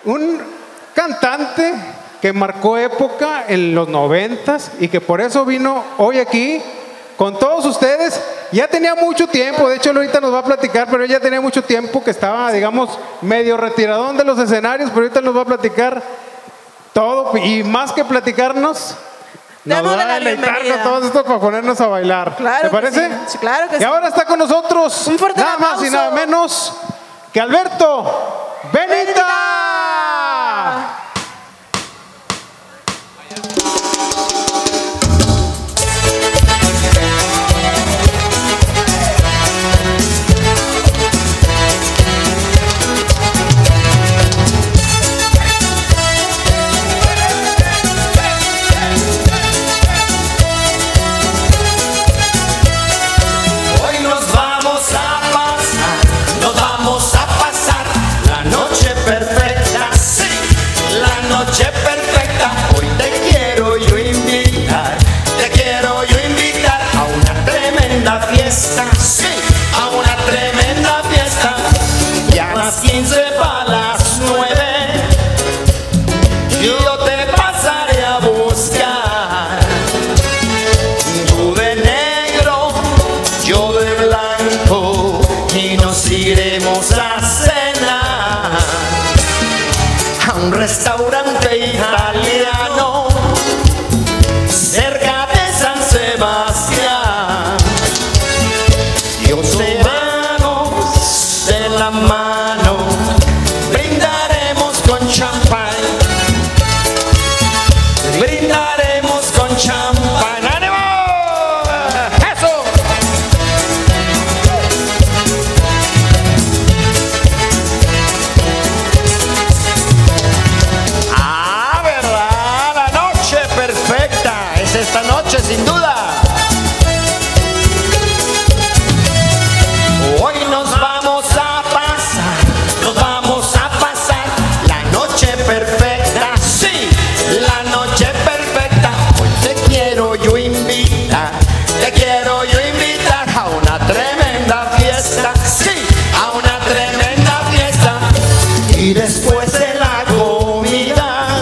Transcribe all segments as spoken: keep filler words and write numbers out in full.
un cantante que marcó época en los noventas y que por eso vino hoy aquí con todos ustedes. Ya tenía mucho tiempo, de hecho él ahorita nos va a platicar, pero ya tenía mucho tiempo que estaba, digamos, medio retiradón de los escenarios, pero ahorita nos va a platicar todo y más que platicarnos, nos va a deleitar con todo esto para ponernos a bailar. Claro, ¿te parece? Sí. Sí, claro que y sí. ahora está con nosotros un fuerte nada aplauso. más y nada menos que Alberto Benita. Benita. Sí, a una tremenda fiesta. Y a las quince para las nueve yo te pasaré a buscar. Tú de negro, yo de blanco, y nos iremos a cenar a un restaurante italiano cerca de San Sebastián. Tomarnos de la mano, brindaremos con champán, brindaremos con champán. ¡Ánimo! ¡Eso! Ah, ¿verdad? La noche perfecta es esta noche, sin duda. Hoy nos vamos a pasar, nos vamos a pasar la noche perfecta, sí, la noche perfecta. Hoy te quiero yo invitar, te quiero yo invitar a una tremenda fiesta, sí, a una tremenda fiesta. Y después de la comida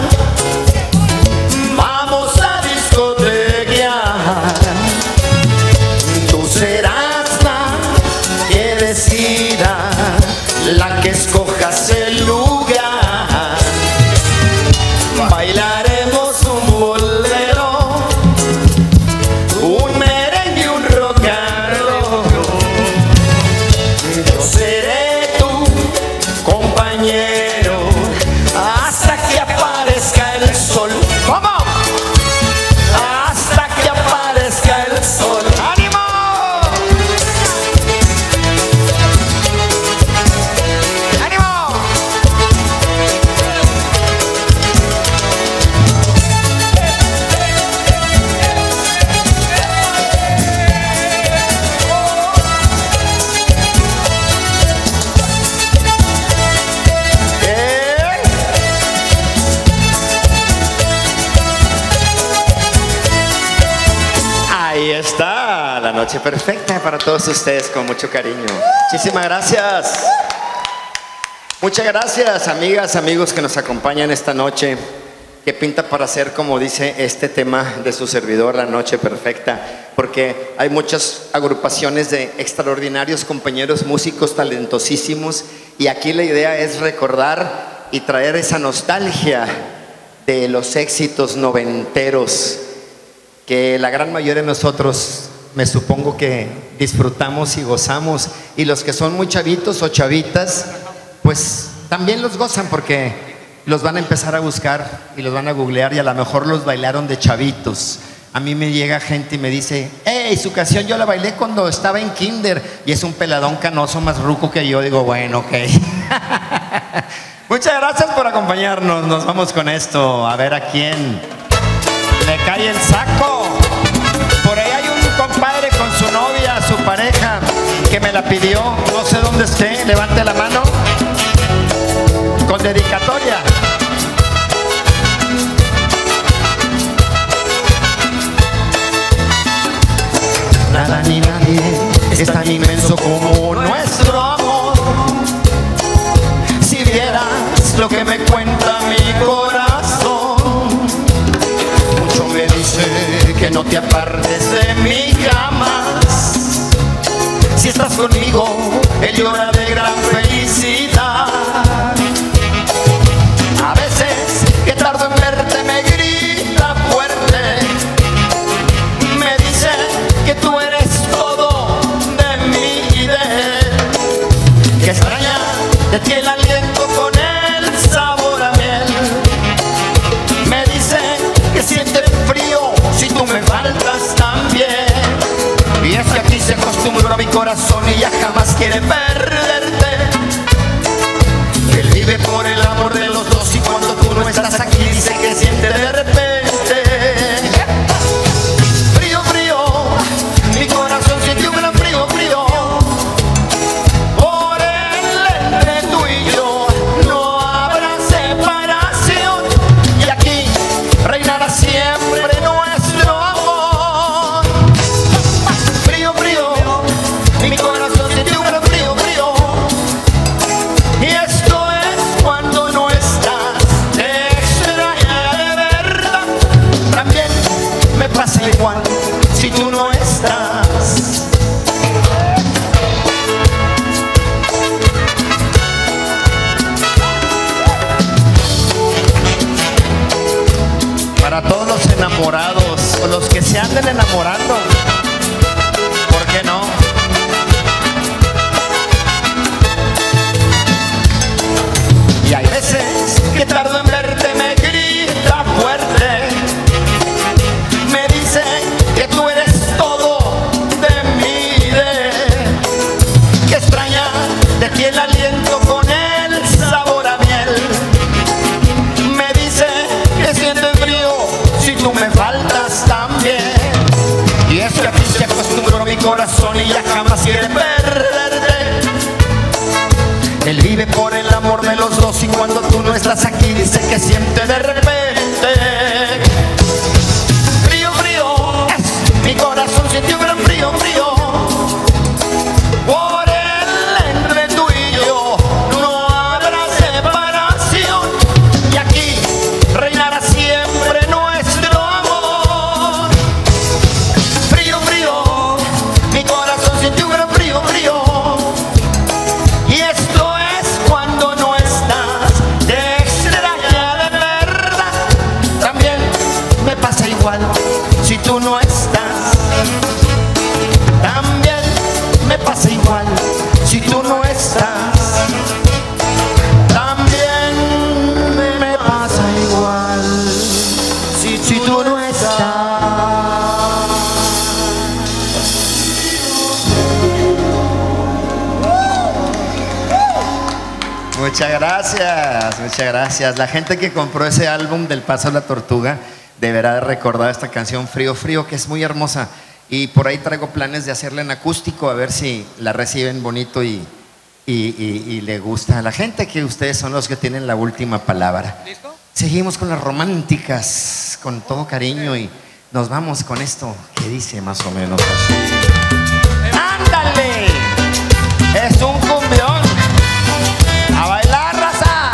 vamos a discotequear. Tú serás la que escojas el lugar. Bailaremos un bolero, un merengue y un rock and roll. Yo seré tu compañero hasta que aparezca el sol. ¡Vamos! Hasta que aparezca el sol. ¡Ánimo! Ahí está, la noche perfecta para todos ustedes, con mucho cariño. Muchísimas gracias. Muchas gracias, amigas, amigos que nos acompañan esta noche, que pinta para ser, como dice este tema de su servidor, la noche perfecta, porque hay muchas agrupaciones de extraordinarios compañeros músicos talentosísimos, y aquí la idea es recordar y traer esa nostalgia de los éxitos noventeros que la gran mayoría de nosotros, me supongo que disfrutamos y gozamos, y los que son muy chavitos o chavitas, pues también los gozan, porque los van a empezar a buscar y los van a googlear, y a lo mejor los bailaron de chavitos. A mí me llega gente y me dice: hey, su canción yo la bailé cuando estaba en kinder, y es un peladón canoso más ruco que yo. Digo, bueno, ok. Muchas gracias por acompañarnos. Nos vamos con esto, a ver a quién le cae el saco. Por ahí hay un compadre con su novia, su pareja, que me la pidió, no sé dónde esté, levante la mano, con dedicatoria. Nada ni nadie es tan inmenso como nuestro amor. Si vieras lo que me cuenta no te apartes de mí jamás. Si estás conmigo, él llora de gran felicidad. A veces que tardo en verte me grita fuerte, me dice que tú eres todo de mí y de él, que extraña de ti el aliento con el sabor a miel. Me dice que siente frío si tú me faltas también. Y es que aquí se acostumbró a mi corazón y ya jamás quiere perderte. Él vive por el amor de los dos y cuando tú no estás aquí dice que siente de repente frío, frío. Mi corazón siente un gran frío, frío. Por él entre tú y yo no habrá separación y aquí reinará siempre nuestro amor. Frío, frío. Mi corazón siente un gran frío, frío. Y esto es cuando no estás, te extraña de verdad. También me pasa igual si tú no estás. Para todos los enamorados o los que se anden enamorando, ¿por qué no? Y hay veces que tardo en verte, me grita fuerte, me dice que tú eres todo de mí, de que extraña de ti el aliento con el sabor a miel. Me dice que siente frío si tú me faltas también. Y es que a ti se acostumbró mi corazón y ya jamás quiere perderte. Él vive por el amor de los dos y cuando tú no estás aquí dice que siente de repente frío, frío. Es, mi corazón siente un gran frío, frío. Por él entre tú y yo no habrá separación y aquí reinará siempre nuestro amor. Frío, frío. Mi corazón siente un gran frío, frío. Y esto es cuando no estás, te extraña de verdad. También me pasa igual si tú no estás. También me pasa igual si tú no estás. También me pasa igual si, si tú no estás. Muchas gracias, muchas gracias. La gente que compró ese álbum del Paso a la Tortuga deberá de recordar esta canción Frío, Frío, que es muy hermosa. Y por ahí traigo planes de hacerla en acústico, a ver si la reciben bonito y, y, y, y le gusta a la gente, que ustedes son los que tienen la última palabra. ¿Listo? Seguimos con las románticas, con todo cariño, y nos vamos con esto que dice más o menos así. ¡Ándale! Es un cumbión. ¡A bailar, raza!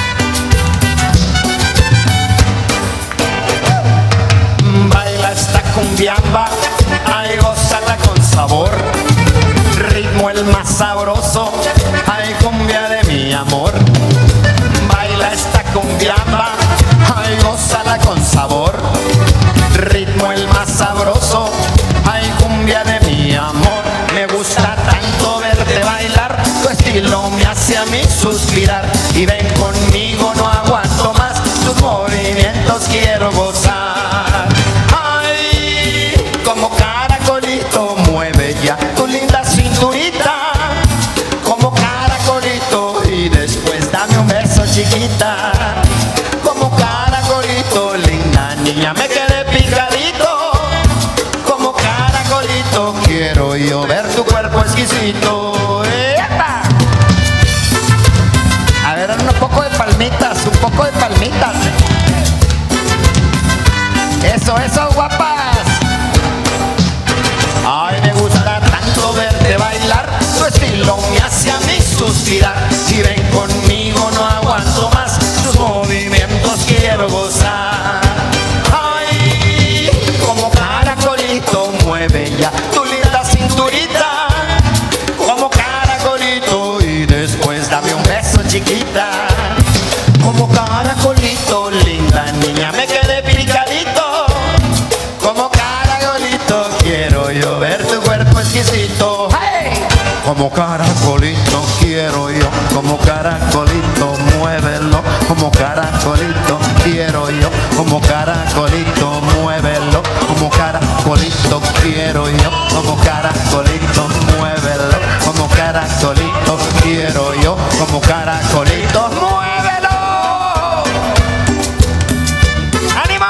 Baila esta cumbiamba, ay, gózala con sabor. Ritmo el más sabroso, ay, cumbia de mi amor. Baila esta cumbiamba, ay, gózala con sabor. Ritmo el más sabroso, ay, cumbia de mi amor. Me gusta tanto verte bailar, tu estilo me hace a mí suspirar. Y ven conmigo, no aguanto más, tus movimientos quiero gozar. Ay, como caracolito mueve ya tu linda cinturita, como caracolito, y después dame un beso, chiquita. Como caracolito, linda niña, me quedé picadito. Como caracolito, quiero yo ver tu cuerpo exquisito. ¡Epa! A ver, un poco de palmitas, un poco de palmitas. Eso, eso, guapas. Ay, me gusta tanto verte bailar, tu estilo me hace a mí suspirar. Si ven conmigo, no aguanto más, tus movimientos quiero gozar. Ay, como cara como caracolito, linda niña, me quedé picadito. Como caracolito, quiero yo ver tu cuerpo exquisito. ¡Hey! Como caracolito quiero yo, como caracolito, muévelo. Como caracolito quiero yo, como caracolito, muévelo. Como caracolito quiero yo, como caracolito, muévelo. Como caracolito quiero yo, como caracolito, muévelo. ¡Ánimo!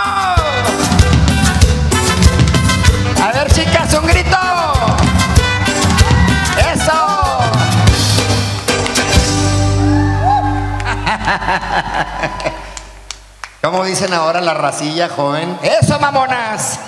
A ver, chicas, un grito. ¿Cómo dicen ahora la racilla joven? ¡Eso, mamonas!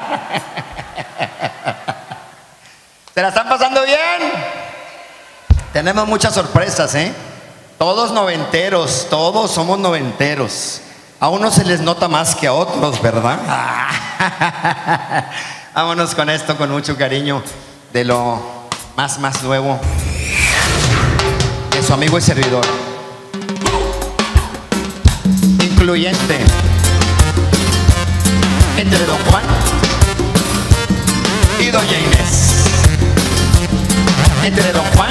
¿Se la están pasando bien? Tenemos muchas sorpresas, ¿eh? Todos noventeros, todos somos noventeros. A unos se les nota más que a otros, ¿verdad? Vámonos con esto, con mucho cariño, de lo más, más nuevo de su amigo y servidor. Incluyente entre don Juan y doña Inés. Entre don Juan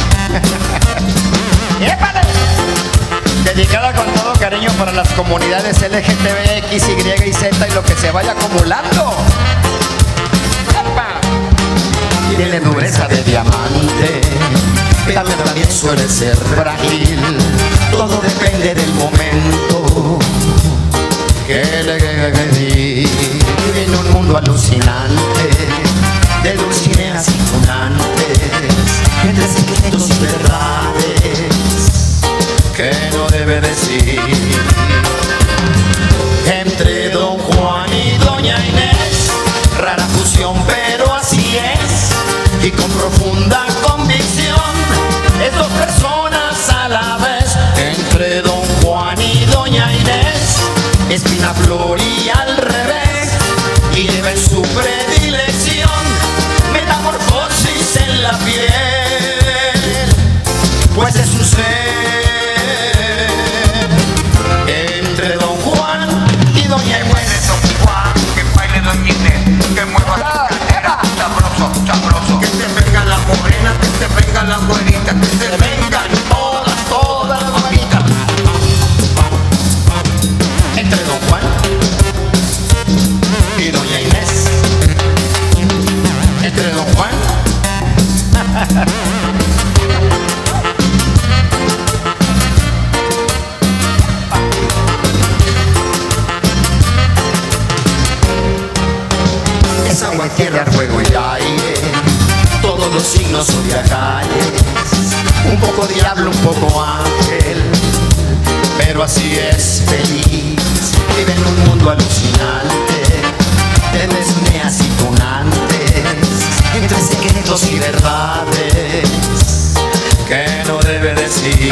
¡épale! Dedicada con todo cariño para las comunidades L G T B X, Y y Z y lo que se vaya acumulando. ¡Epa! Tiene dureza de diamante, pero también suele ser frágil. Todo depende del momento que le di. En un mundo alucinante de dulcineas infundantes, entre secretos y verdades que no debe decir. Entre don Juan y doña Inés, rara fusión pero así es, y con profunda convicción es dos personas a la vez. Entre don Juan y doña Inés, espina, flor y al revés, y lleva en su predilección metamorfosis en la piel, pues es un ser. Entre don Juan y doña Inés, don Juan, que baile doña Inés, que mueva la cadera, sabroso, sabroso, que se venga la morena, que se venga la güerita, que se vengan todas, todas las bonitas. Entre don Juan y doña Inés, entre don Juan es agua, tierra, fuego y aire, todos los signos zodiacales, un poco diablo, un poco ángel, pero así es feliz. Vive en un mundo alucinante de desneas y tunantes, entre secretos y verdades que no debe decir.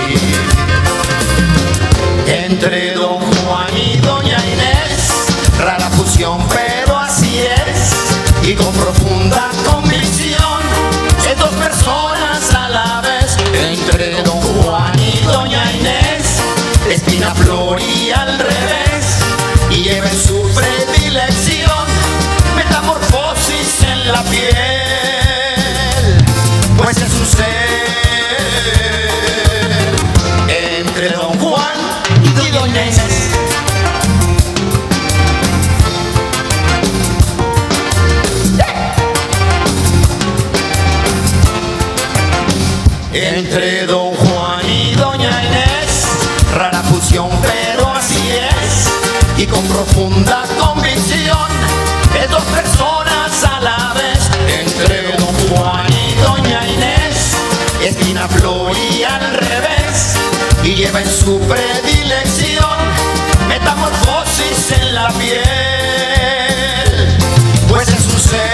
Entre don Juan y doña Inés, rara fusión pero así es, y con profunda convicción es dos personas a la vez. Entre don Juan y doña Inés, espina, flor y al revés, y lleva en su predilección metamorfosis en la piel, pues es un ser. Entre don Juan y doña Inés, entre don Juan y doña Inés, rara fusión pero así es, y con profunda convicción es dos personas a la vez. Entre don Juan y doña Inés, espina, flor y al revés, y lleva en su predilección metamorfosis en la piel, pues es un ser.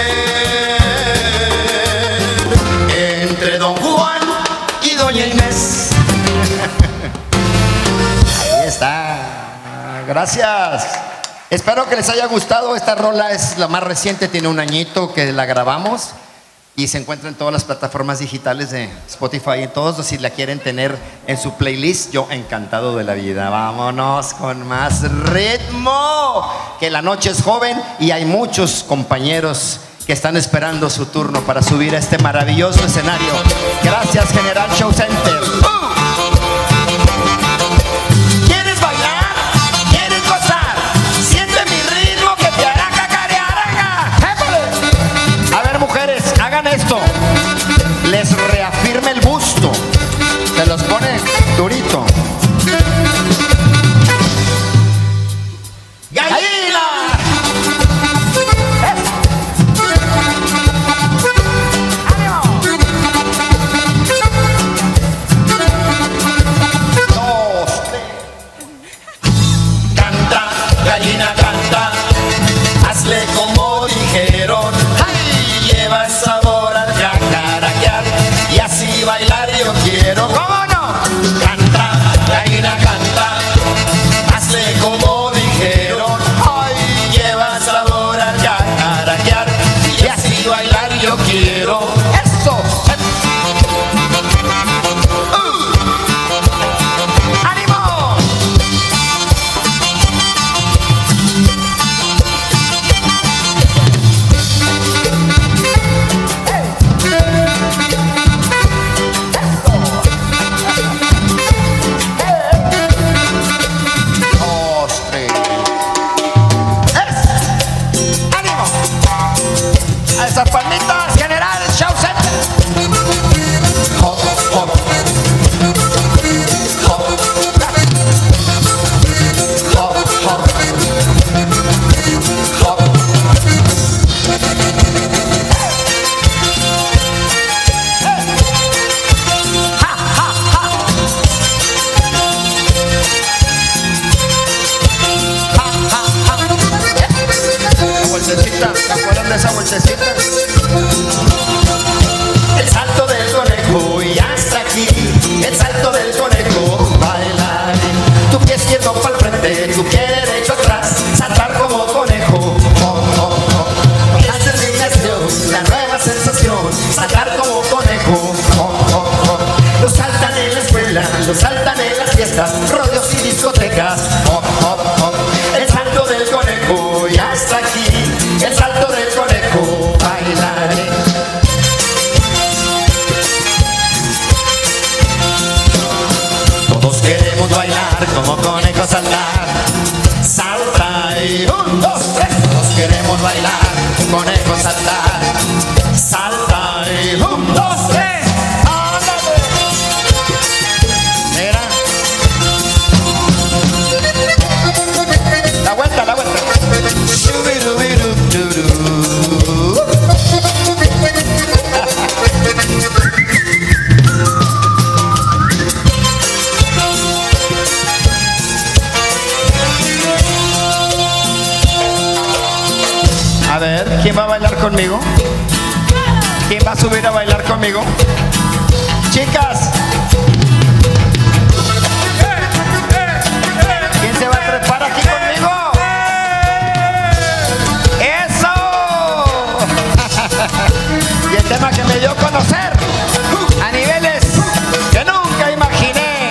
Entre don Juan y doña Inés. Ahí está. Gracias. Espero que les haya gustado. Esta rola es la más reciente, tiene un añito que la grabamos. y se encuentra en todas las plataformas digitales de Spotify, en todos, si la quieren tener en su playlist, yo encantado de la vida. Vámonos con más ritmo, que la noche es joven y hay muchos compañeros que están esperando su turno para subir a este maravilloso escenario. Gracias, General Show Center. ¡Uh! ¿Quieres bailar? ¿Quieres gozar? Siente mi ritmo que te hará cacarear. ¡Épale! A ver, mujeres, hagan esto. Les reafirme el busto. Se los pone durito. ¡Gallina! Gallina canta, hazle como dijeron. ¡Ay! Lleva sabor al cacaraquear y así bailar yo quiero. ¿Cómo no? Canta, gallina canta, hazle como dijeron. ¡Ay! Lleva sabor al cacaraquear y así bailar yo quiero. ¡Eso! Esas palmitas, General Show Center. Hop, hop. Hop. Hop, hop. Hop. Ja, ja, ja. Ja, ja, ja. Bolsecita, ¿se acuerdan de esa bolsecita? El salto del conejo y hasta aquí. El salto del conejo, bailar. Tu pie izquierdo para el frente, tu pie derecho atrás. Saltar como conejo. Oh, oh, oh. La sensación, la nueva sensación. Saltar como conejo. Oh, oh, oh. Lo saltan en la escuela, lo saltan en las fiestas, rodeos y discotecas. Oh, oh, oh. El salto del conejo y hasta aquí. El salto del conejo, bailaré. Todos queremos bailar como conejo saltar. Salta y un, dos, tres. Todos queremos bailar como conejo saltar. Salta y un, dos, tres. ¡Ándale! Mira. La vuelta, la vuelta. A ver, ¿quién va a bailar conmigo? ¿Quién va a subir a bailar conmigo? Chicas, ¿quién se va a trepar aquí conmigo? ¡Eso! Y el tema que me dio a conocer a niveles que nunca imaginé.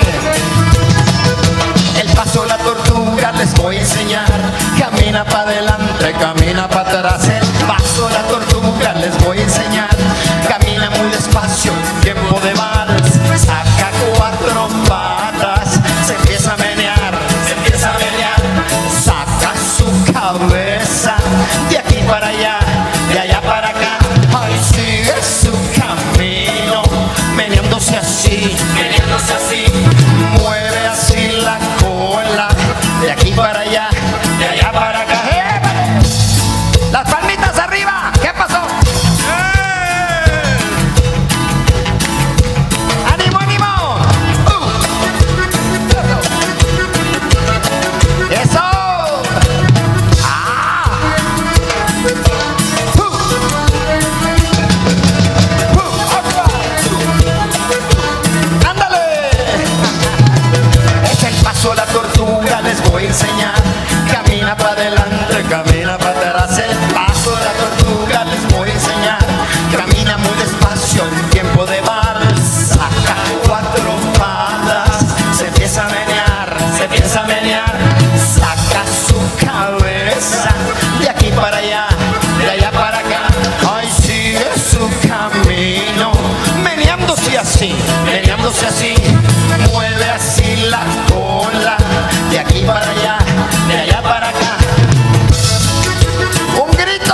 El paso la tortuga les voy a enseñar. Camina para adelante, camina para atrás. El paso la tortuga les voy a enseñar. Camina muy despacio, tiempo de vals. Saca cuatro patas, se empieza a menear, se empieza a menear. Saca su cabeza de aquí para allá, de allá para acá. Ay, sigue su camino, meneándose así, meneándose así. Mueve así la cola, de aquí para allá, de allá para acá. ¡Eh! Las palmitas arriba. ¿Qué pasó? ¡Eh! ¡Ánimo, ánimo! Uh. ¡Eso! ¡Ah! Uh. Uh. ¡Ándale! Es el paso a la tortuga, les voy a enseñar. Camina para adelante, camina para atrás. El paso de la tortuga les voy a enseñar. Camina muy aquí para allá, de allá para acá. ¡Un grito!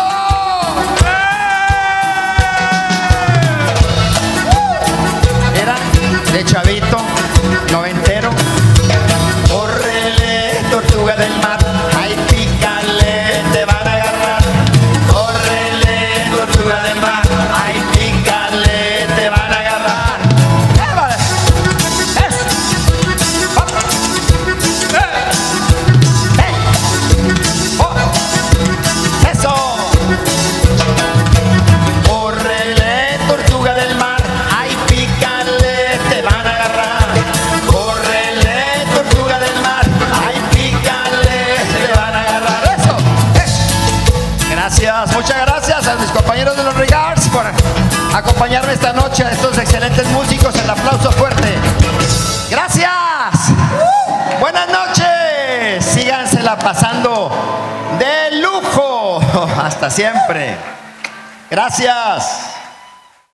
Era de chavito, noventero. Córrele, tortuga del mar, ay pícale, te van a agarrar. Córrele, tortuga del mar, ay pícale, te van a agarrar. ¡Eso! Córrele, tortuga del mar, ay pícale, te van a agarrar. Córrele, tortuga del mar, ay pícale, te van a agarrar. ¡Eso! Gracias, muchas gracias a mis compañeros de los Regards por acompañarme esta noche, a estos excelentes músicos. El aplauso fuerte. Gracias. Buenas noches. Sígansela pasando de lujo. Hasta siempre. Gracias.